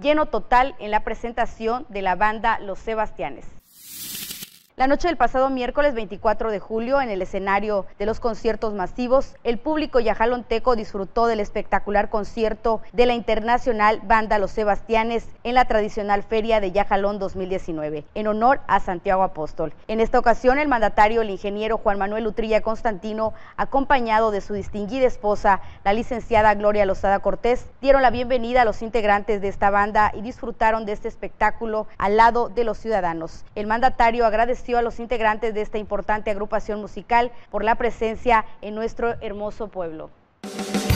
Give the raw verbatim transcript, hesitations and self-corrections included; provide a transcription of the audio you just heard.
lleno total en la presentación de la banda Los Sebastianes. La noche del pasado miércoles veinticuatro de julio, en el escenario de los conciertos masivos, el público yajalonteco disfrutó del espectacular concierto de la internacional banda Los Sebastianes en la tradicional Feria de Yajalón dos mil diecinueve, en honor a Santiago Apóstol. En esta ocasión, el mandatario, el ingeniero Juan Manuel Utrilla Constantino, acompañado de su distinguida esposa, la licenciada Gloria Lozada Cortés, dieron la bienvenida a los integrantes de esta banda y disfrutaron de este espectáculo al lado de los ciudadanos. El mandatario agradeció a los integrantes de esta importante agrupación musical por la presencia en nuestro hermoso pueblo.